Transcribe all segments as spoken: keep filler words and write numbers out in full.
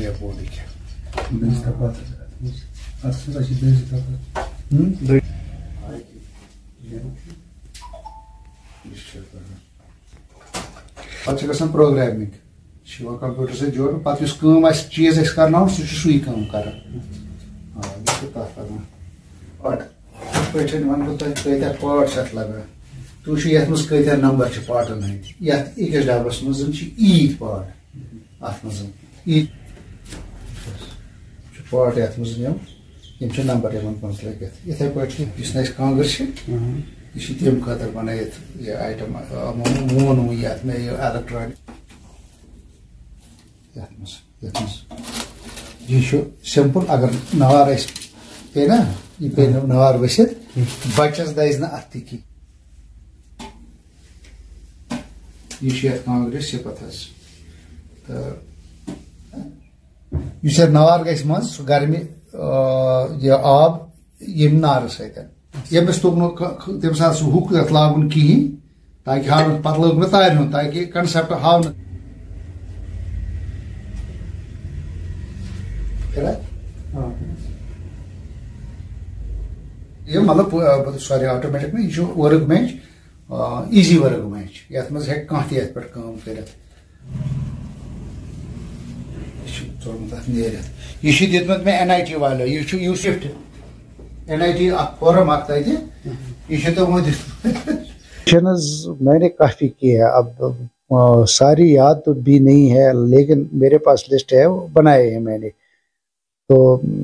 ये बोली क्या पे प्रोग्रामिंग कंप्यूटर से जोड़ पे चीज करना सही कर वन बह कत्या पार्ट अत लगा तु मज कत्या नंबर पार्टन हंद अकिस डबस मज ईद पार्ट अत मज ईद पार्ट ये मज यम नंबर मज लगित इथे पे कांगर यह तम खतर बन आइटम मोन ये इलेक्ट्रॉनिक यह सिंपल अगर नवार पे ना यह पे नवार वसित बचस दज ना अत की यह कांग्रेस सिपत तो नवार गस मज सह गर्मी यह आब यम नार सत यमिस तुग तम सात सह हुक अत लागुन कहें ताकि हाव पे लोग मे तार हूं ताकि कंसेप्ट हाव यह मतलब सॉरी ऑटोमेटिक ना यह work bench easy work bench ये मज हे कह पे काम कर यह दित मे एन आई टी वाले यह you shift N I T forum यह तो मैंने काफ़ी की है। अब आ, सारी याद तो भी नहीं है लेकिन मेरे पास लिस्ट है वो बनाए हैं मैंने। तो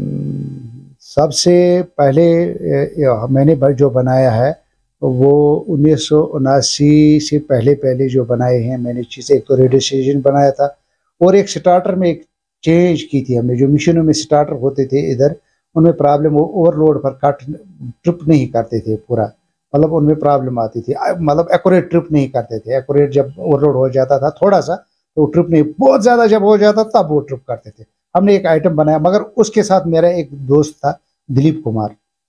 सबसे पहले मैंने जो बनाया है वो उन्नीस सौ उनासी से पहले पहले जो बनाए हैं मैंने चीज़ें, एक तो रेडियो स्टेशन बनाया था और एक स्टार्टर में एक चेंज की थी हमने। जो मशीनों में स्टार्टर होते थे इधर उनमें प्रॉब्लम, वो ओवरलोड पर कट ट्रिप नहीं करते थे पूरा, मतलब उनमें प्रॉब्लम आती थी, मतलब एक्यूरेट ट्रिप नहीं करते थे। एक्यूरेट जब ओवरलोड हो जाता था थोड़ा सा तो ट्रिप नहीं, बहुत ज़्यादा जब हो जाता तब वो ट्रिप करते थे। हमने एक आइटम बनाया, मगर उसके साथ मेरा एक दोस्त था दिलीप कुमार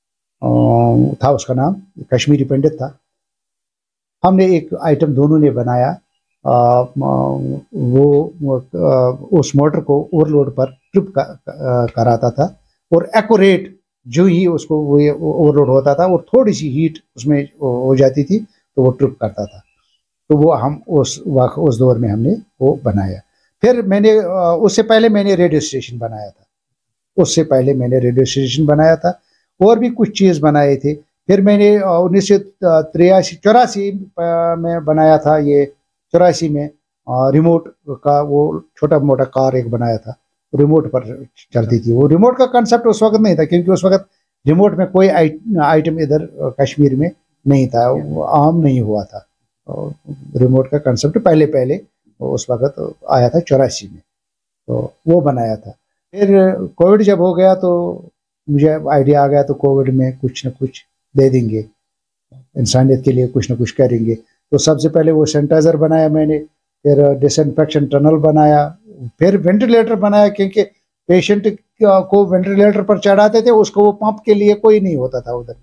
था उसका नाम, कश्मीरी पंडित था। हमने एक आइटम दोनों ने बनाया, आ, वो आ, उस मोटर को ओवरलोड पर ट्रिप कराता था और एक्यूरेट जो ही उसको वो ओवरलोड होता था और थोड़ी सी हीट उसमें हो जाती थी तो वो ट्रिप करता था। तो वो हम उस वक्त उस दौर में हमने वो बनाया। फिर मैंने उससे पहले मैंने रेडियो स्टेशन बनाया था, उससे पहले मैंने रेडियो स्टेशन बनाया था और भी कुछ चीज़ बनाए थे। फिर मैंने उन्नीस सौ तिरासी चौरासी में बनाया था, ये चौरासी में रिमोट का वो छोटा मोटा कार एक बनाया था, रिमोट पर चलती थी। वो रिमोट का कंसेप्ट उस वक्त नहीं था क्योंकि उस वक्त रिमोट में कोई आइटम इधर कश्मीर में नहीं था, वो आम नहीं हुआ था। रिमोट का कंसेप्ट पहले पहले उस वक्त आया था चौरासी में, तो वो बनाया था। फिर कोविड जब हो गया तो मुझे आइडिया आ गया तो कोविड में कुछ न कुछ दे देंगे, इंसानियत के लिए कुछ न कुछ करेंगे। तो सबसे पहले वो सैनिटाइज़र बनाया मैंने, फिर डिसइंफेक्शन टनल बनाया, फिर वेंटिलेटर बनाया क्योंकि पेशेंट को वेंटिलेटर पर चढ़ाते थे, उसको वो पंप के लिए कोई नहीं होता था उधर।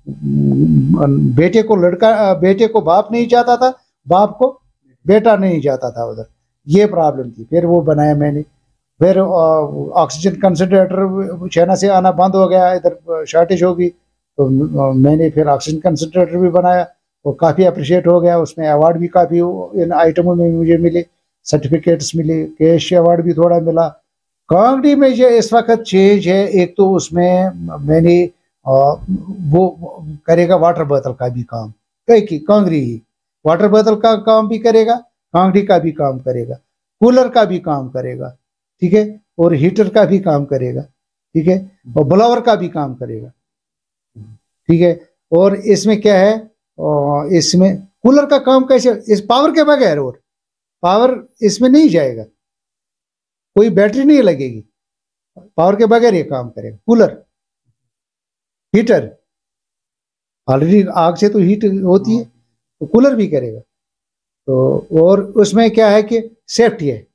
बेटे को लड़का, बेटे को बाप नहीं चाहता था, बाप को बेटा नहीं चाहता था उधर, ये प्रॉब्लम थी। फिर वो बनाया मैंने। फिर ऑक्सीजन कंसनट्रेटर चाइना से आना बंद हो गया, इधर शॉर्टेज होगी, तो मैंने फिर ऑक्सीजन कंसनट्रेटर भी बनाया, वो काफ़ी अप्रिशिएट हो गया। उसमें अवार्ड भी काफ़ी इन आइटमों में मुझे मिले, सर्टिफिकेट्स मिले, कैश अवार्ड भी थोड़ा मिला। कांगड़ी में जो इस वक्त चेंज है, एक तो उसमें मैंने आ, वो करेगा वाटर बोतल का भी काम, कई की कांगड़ी ही वाटर बोतल का काम भी करेगा, कांगड़ी का भी काम करेगा, कूलर का भी काम करेगा, ठीक है, और हीटर का भी काम करेगा, ठीक है, और ब्लोअर का भी काम करेगा, ठीक है। और इसमें क्या है, इसमें कूलर का काम कैसे, इस पावर के बगैर, और पावर इसमें नहीं जाएगा, कोई बैटरी नहीं लगेगी, पावर के बगैर ये काम करेगा। कूलर, हीटर, ऑलरेडी आग से तो हीट होती है, तो कूलर भी करेगा। तो और उसमें क्या है कि सेफ्टी है,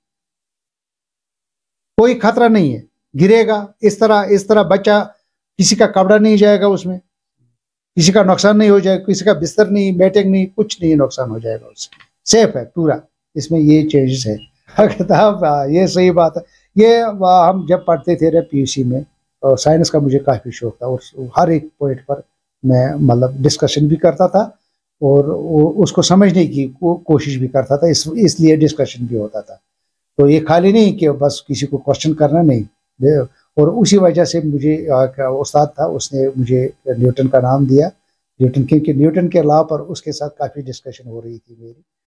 कोई खतरा नहीं है, गिरेगा इस तरह इस तरह बच्चा, किसी का कपड़ा नहीं जाएगा उसमें, किसी का नुकसान नहीं हो जाएगा, किसी का बिस्तर नहीं, बैटिंग नहीं, कुछ नहीं नुकसान हो जाएगा उससे, सेफ है पूरा। इसमें ये चेंजेस है। ये सही बात है, ये वह हम जब पढ़ते थे रे पीयूसी में, और साइंस का मुझे काफ़ी शौक था, और हर एक पॉइंट पर मैं मतलब डिस्कशन भी करता था, और वो उसको समझने की को, कोशिश भी करता था, इस इसलिए डिस्कशन भी होता था। तो ये खाली नहीं कि बस किसी को क्वेश्चन करना, नहीं। दे- और उसी वजह से मुझे आ, का उस्ताद था, उसने मुझे न्यूटन का नाम दिया, न्यूटन, क्योंकि न्यूटन के लॉ पर उसके साथ काफ़ी डिस्कशन हो रही थी मेरी।